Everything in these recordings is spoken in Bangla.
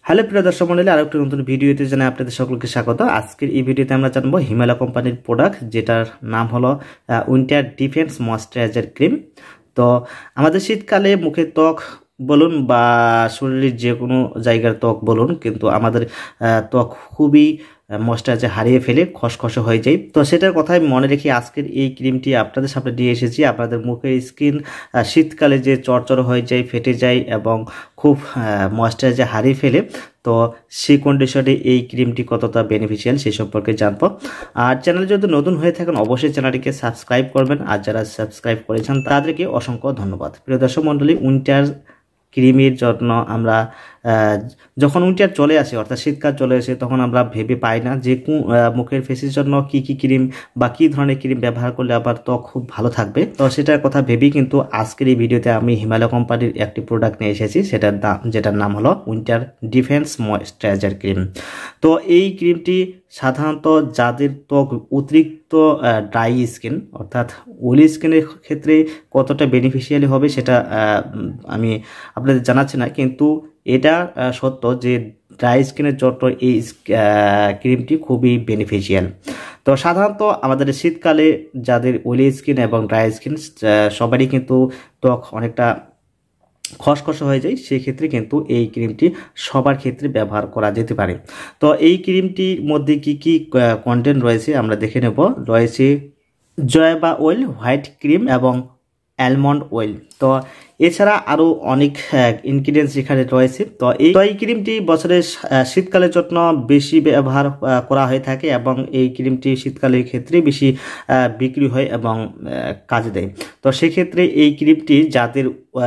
হ্যালো প্রিয় দর্শক মণ্ডলী, আরেকটি নতুন ভিডিওতে জানাই আপনাদের সকলকে স্বাগত। আজকের এই ভিডিওতে আমরা জানবো হিমালয় কোম্পানির প্রোডাক্ট, যেটার নাম হলো উইন্টার ডিফেন্স ময়েশ্চারাইজার ক্রিম। তো আমাদের শীতকালে মুখের ত্বক বলুন বা শরীরের যে কোনো জায়গার ত্বক বলুন, কিন্তু আমাদের ত্বক খুবই ময়েশ্চারাইজার হারিয়ে ফেলে, খসখসে হয়ে যায়। তো সেটার কথাই মনে রেখে আজকের এই ক্রিমটি আপনাদের সামনে নিয়ে এসেছি। আপনাদের মুখের স্কিন শীতকালে যে চড়চড় হয়ে যায়, ফেটে যায় এবং খুব ময়েশ্চারাইজার হারিয়ে ফেলে, তো সেই কন্ডিশনে এই ক্রিমটি কতটা বেনিফিশিয়াল সেই সম্পর্কে জানবো। আর চ্যানেল যদি নতুন হয়ে থাকেন অবশ্যই চ্যানেলটিকে সাবস্ক্রাইব করবেন, আর যারা সাবস্ক্রাইব করেছেন তাদেরকে অসংখ্য ধন্যবাদ। প্রিয় দর্শক মণ্ডলী, উইন্টার ক্রিমের জন্য আমরা যখন উইন্টার চলে আসে অর্থাৎ শীতকাল চলে আসে, তখন আমরা ভেবে পাই না যে মুখের ফেসের জন্য কি কি ক্রিম বা কি ধরনের ক্রিম ব্যবহার করলে আবার ত্বক খুব ভালো থাকবে। তো সেটার কথা ভেবেই কিন্তু আজকের এই ভিডিওতে আমি হিমালয় কোম্পানির একটি প্রোডাক্ট নিয়ে এসেছি, যেটার নাম হলো উইন্টার ডিফেন্স ময়েশ্চারাইজার ক্রিম। তো এই ক্রিমটি সাধারণত যাদের ত্বক অতিরিক্ত ড্রাই স্কিন অর্থাৎ অয়েলি স্কিনের ক্ষেত্রে কতটা বেনিফিশিয়ালি হবে সেটা আমি আপনাদের জানাচ্ছি না, কিন্তু এটা সত্য যে ড্রাই স্কিনের জন্য এই ক্রিমটি খুবই বেনিফিশিয়াল। তো সাধারণত আমাদের শীতকালে যাদের অয়েলি স্কিন এবং ড্রাই স্কিন সবারই কিন্তু ত্বক অনেকটা খসখসে হয়ে যায়, সেই ক্ষেত্রে কিন্তু এই ক্রিমটি সবার ক্ষেত্রে ব্যবহার করা যেতে পারে। তো এই ক্রিমটির মধ্যে কি কি কন্টেন্ট রয়েছে আমরা দেখে নেব। রয়েছে জয়বা অয়েল, হোয়াইট ক্রিম এবং অ্যালমন্ড অয়েল। তো এছাড়া আরও অনেক ইনগ্রিডিয়েন্টস এখানে রয়েছে। তো এই ক্রিমটি বছরের শীতকালের জন্য বেশি ব্যবহার করা হয়ে থাকে এবং এই ক্রিমটি শীতকালের ক্ষেত্রে বেশি বিক্রি হয় এবং কাজে দেয়। তো সেক্ষেত্রে এই ক্রিমটি যাদের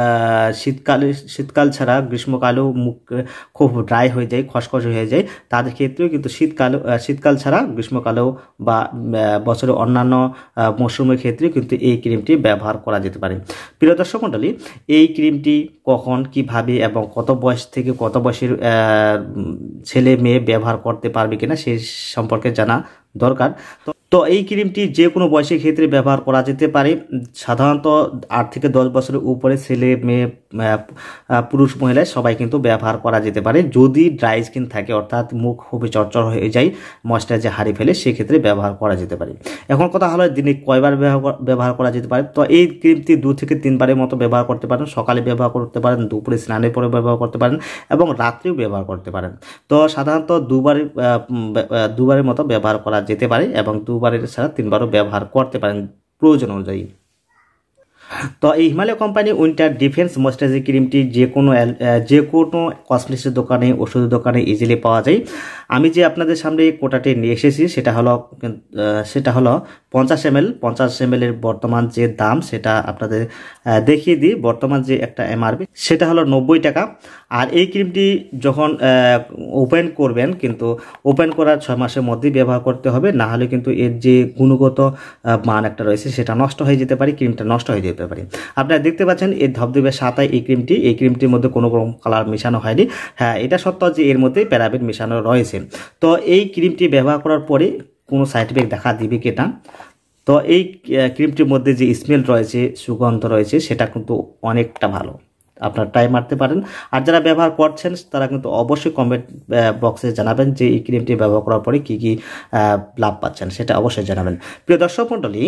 শীতকাল ছাড়া গ্রীষ্মকালেও মুখ খুব ড্রাই হয়ে যায়, খসখসে হয়ে যায়, তাদের ক্ষেত্রেও কিন্তু শীতকাল ছাড়া গ্রীষ্মকালেও বা বছরের অন্যান্য মৌসুমের ক্ষেত্রে কিন্তু এই ক্রিমটি ব্যবহার করা যেতে পারে। প্রিয় দর্শক মণ্ডলী, এই ক্রিমটি কখন, কিভাবে এবং কত বয়স থেকে কত বয়সের ছেলে মেয়ে ব্যবহার করতে পারবে কিনা সে সম্পর্কে জানা দরকার। তো এই ক্রিমটি যে কোনো বয়সের ক্ষেত্রে ব্যবহার করা যেতে পারে। সাধারণত 8 থেকে 10 বছরের উপরে ছেলে মেয়ে, পুরুষ মহিলা সবাই কিন্তু ব্যবহার করা যেতে পারে। যদি ড্রাই স্কিন থাকে অর্থাৎ মুখ খুবই চড়চড় হয়ে যায়, ময়েশ্চারাইজার হারিয়ে ফেলে, সেক্ষেত্রে ব্যবহার করা যেতে পারে। এখন কথা হলো দিনে কয়বার ব্যবহার করা যেতে পারে। তো এই ক্রিমটি 2 থেকে 3 বারের মতো ব্যবহার করতে পারেন। সকালে ব্যবহার করতে পারেন, দুপুরে স্নানের পরে ব্যবহার করতে পারেন এবং রাত্রেও ব্যবহার করতে পারেন। তো সাধারণত দুবারের মতো ব্যবহার করা যেতে পারে এবং 2 বারের ছাড়া 3 বারও ব্যবহার করতে পারেন প্রয়োজন অনুযায়ী। তো এই Himalaya company winter defence moisturiser ক্রিমটি যে কোনো কসমেটিক্সের দোকানে, ওষুধের দোকানে ইজিলি পাওয়া যায়। আমি যে আপনাদের সামনে কোটাটি নিয়ে এসেছি সেটা হলো 50 ml এর বর্তমান যে দাম সেটা আপনাদের দেখিয়ে দিই। বর্তমান যে একটা এমআরপি সেটা হলো 90 টাকা। আর এই ক্রিমটি যখন ওপেন করবেন, কিন্তু ওপেন করার 6 মাসের মধ্যেই ব্যবহার করতে হবে, না হলে কিন্তু এর যে গুণগত মান একটা রয়েছে সেটা নষ্ট হয়ে যেতে পারে, ক্রিমটা নষ্ট হয়ে যেতে পারে। আপনারা দেখতে পাচ্ছেন এর ধবধবে সাদা এই ক্রিমটির মধ্যে কোনো রকম কালার মেশানো হয়নি। হ্যাঁ, এটা সত্য যে এর মধ্যে প্যারাবেন মেশানো রয়েছে। তো এই ক্রিমটি ব্যবহার করার পরে কোনো সাইড এফেক্ট দেখা দিবে কিনা। তো এই ক্রিমটির মধ্যে যে স্মেল রয়েছে, সুগন্ধ রয়েছে, সেটা কিন্তু অনেকটা ভালো, আপনারা ট্রাই মারতে পারেন। আর যারা ব্যবহার করছেন তারা কিন্তু অবশ্যই কমেন্ট বক্সে জানাবেন যে এই ক্রিমটি ব্যবহার করার পরে কী কী লাভ পাচ্ছেন, সেটা অবশ্যই জানাবেন। প্রিয় দর্শক মণ্ডলী,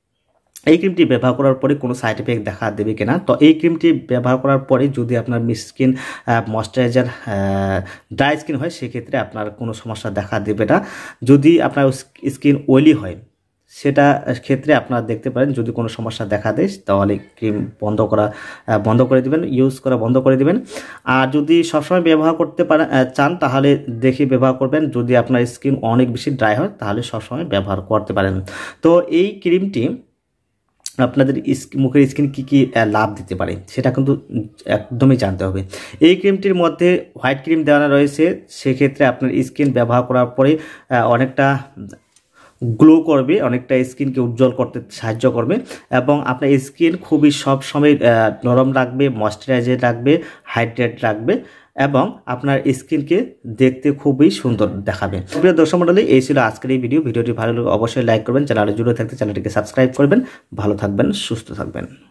এই ক্রিমটি ব্যবহার করার পরে কোনো সাইড এফেক্ট দেখা দেবে কিনা। তো এই ক্রিমটি ব্যবহার করার পরে যদি আপনার স্কিন ময়েশ্চারাইজার ড্রাই স্কিন হয়, সেক্ষেত্রে আপনার কোনো সমস্যা দেখা দেবে না। যদি আপনার স্কিন অয়েলি হয় সেটা ক্ষেত্রে আপনারা দেখতে পারেন, যদি কোনো সমস্যা দেখা দেয় তাহলে ক্রিম বন্ধ করে দিবেন, ইউজ করা বন্ধ করে দিবেন। আর যদি সবসময় ব্যবহার করতে চান তাহলে দেখে ব্যবহার করবেন। যদি আপনার স্কিন অনেক বেশি ড্রাই হয় তাহলে সবসময় ব্যবহার করতে পারেন। তো এই ক্রিমটি আপনাদের মুখের স্কিন কী কী লাভ দিতে পারে সেটা কিন্তু একদমই জানতে হবে। এই ক্রিমটির মধ্যে হোয়াইট ক্রিম দেওয়া রয়েছে, সেক্ষেত্রে আপনার স্কিন ব্যবহার করার পরে অনেকটা গ্লো করবে, অনেকটা স্কিনকে উজ্জ্বল করতে সাহায্য করবে এবং আপনার স্কিন খুবই সবসময় নরম রাখবে, ময়েশ্চারাইজার রাখবে, হাইড্রেট রাখবে এবং আপনার স্কিনকে দেখতে খুবই সুন্দর দেখাবে। প্রিয় দর্শক মণ্ডলী, এই ছিল আজকের এই ভিডিওটি ভালো লাগলে অবশ্যই লাইক করবেন, চ্যানেলে জুড়ে থাকতে চ্যানেলটিকে সাবস্ক্রাইব করবেন। ভালো থাকবেন, সুস্থ থাকবেন।